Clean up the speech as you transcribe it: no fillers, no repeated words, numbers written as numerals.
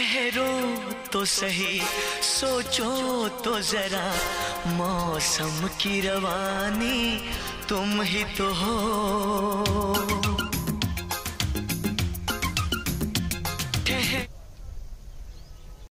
ठहरो तो सही, सोचो तो जरा, मौसम की रवानी तुम ही तो हो।